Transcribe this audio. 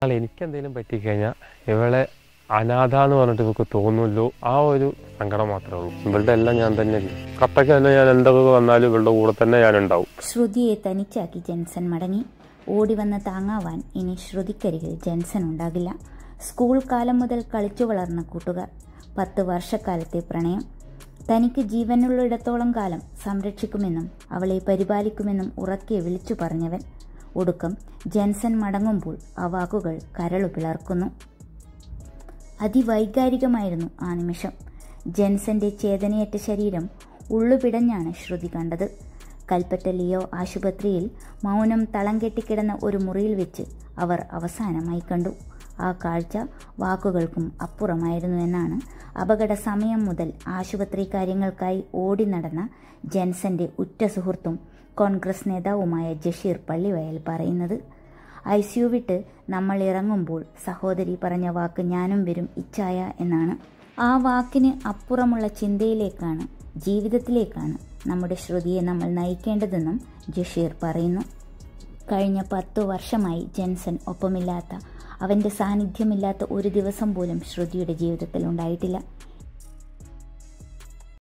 എനിക്ക് എന്തെങ്കിലും പറ്റിക്കഴിഞ്ഞാൽ ഇവളെ അനാഥ എന്ന് പറഞ്ഞിട്ട് നമുക്ക് തോന്നുമല്ലോ, ആ ഒരു സങ്കടം മാത്രമേ ഉള്ളൂ. ഇവളുടെ എല്ലാം ഞാൻ തന്നെ കപ്പയ്ക്ക് തന്നെ ഞാൻ എന്തൊക്കെ വന്നാലും ഇവളുടെ കൂടെ തന്നെ ഞാൻ ഉണ്ടാവും. ശ്രുതിയെ തനിച്ചാക്കി ജെൻസൺ മടങ്ങി. ഓടി വന്ന് താങ്ങാവാൻ ഇനി ശ്രുതിക്കരികിൽ ജെൻസൺ ഉണ്ടാകില്ല. സ്കൂൾ കാലം മുതൽ കളിച്ചു വളർന്ന കൂട്ടുകാർ, 10 വർഷക്കാലത്തെ പ്രണയം, തനിക്ക് ജീവനുള്ളിടത്തോളം കാലം സംരക്ഷിക്കുമെന്നും അവളെ പരിപാലിക്കുമെന്നും ഉറക്കെ വിളിച്ചു പറഞ്ഞവൻ. ഒടുക്കം ജെൻസൺ മടങ്ങുമ്പോൾ ആ വാക്കുകൾ കരളു പിളർക്കുന്നു. അതിവൈകാരികമായിരുന്നു ആ നിമിഷം. ജെൻസന്റെ ചേതനയേറ്റ ശരീരം ഉള്ളുപിടഞ്ഞാണ് ശ്രുതി കണ്ടത്. കൽപ്പറ്റ ലിയോ ആശുപത്രിയിൽ മൗനം തളം കെട്ടിക്കിടന്ന ഒരു മുറിയിൽ വെച്ച് അവർ അവസാനമായി കണ്ടു. ആ കാഴ്ച വാക്കുകൾക്കും അപ്പുറമായിരുന്നു എന്നാണ് അപകട സമയം മുതൽ ആശുപത്രി കാര്യങ്ങൾക്കായി ഓടി നടന്ന ജെൻസന്റെ ഉറ്റ സുഹൃത്തും കോൺഗ്രസ് നേതാവുമായ ജഷീർ പള്ളിവയൽ പറയുന്നത്. ICU വിട്ട് നമ്മൾ ഇറങ്ങുമ്പോൾ സഹോദരി പറഞ്ഞ വാക്ക് ഞാനും വരും ഇച്ഛായ എന്നാണ്. ആ വാക്കിന് അപ്പുറമുള്ള ചിന്തയിലേക്കാണ്, ജീവിതത്തിലേക്കാണ് നമ്മുടെ ശ്രുതിയെ നമ്മൾ നയിക്കേണ്ടതെന്നും ജഷീർ പറയുന്നു. കഴിഞ്ഞ 10 വർഷമായി ജെൻസൺ ഒപ്പമില്ലാത്ത, അവൻ്റെ സാന്നിധ്യമില്ലാത്ത ഒരു ദിവസം പോലും ശ്രുതിയുടെ ജീവിതത്തിൽ ഉണ്ടായിട്ടില്ല.